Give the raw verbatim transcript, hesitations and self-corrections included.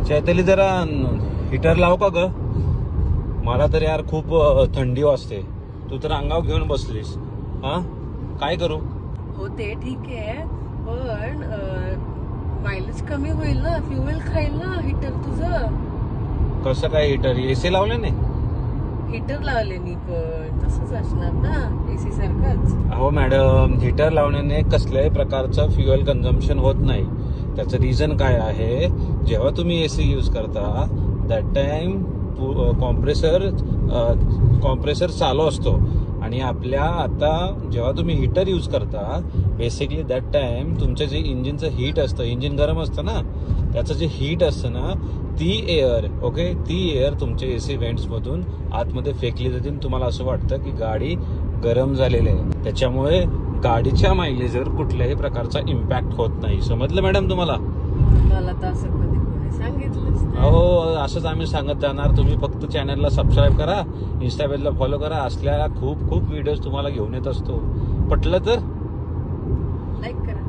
चैताली जरा हिटर लाव का ग? मला तर यार खूप थंडी वाजते. तू तर अंगावर घेऊन बसलीस. हा काय करू? हो ते ठीक आहे, पण मायलेज कमी होईल ना, फ्युएल खाईल ना हिटर तुझं. कसं काय हिटर? एसी लावले नाही? हिटर लावले मी, पण तसंच असणार ना एसी सारखंच. अहो मॅडम, हिटर लावण्याने कसल्याही प्रकारचं फ्युएल कन्झम्पशन होत नाही. त्याचं रिझन काय आहे, जेव्हा तुम्ही एसी यूज करता दॅट टाइम कॉम्प्रेसर कॉम्प्रेसर चालू असतो आणि आपल्या आता जेव्हा तुम्ही हिटर यूज करता बेसिकली दॅट टाइम तुमचं जे इंजिनचं हीट असतं, इंजिन गरम असतं ना, त्याचं जे हीट असतं ना, ती एअर ओके ती एअर तुमच्या एसी व्हेंट्स मधून आतमध्ये फेकली जाते. तुम्हाला असं वाटतं की गाडी गरम झालेली आहे. त्याच्यामुळे गाडीच्या मायलेजवर कुठल्याही प्रकारचा इम्पॅक्ट होत नाही. समजलं मॅडम तुम्हाला? मला तर असं कधी कोणी सांगितलंच नाही. हो, असंच आम्ही सांगत जाणार. तुम्ही फक्त चॅनलला सबस्क्राईब करा, इन्स्टा पेजला फॉलो करा. असल्या खूप खूप व्हिडिओज तुम्हाला घेऊन येत असतो. पटलं तर लाईक करा.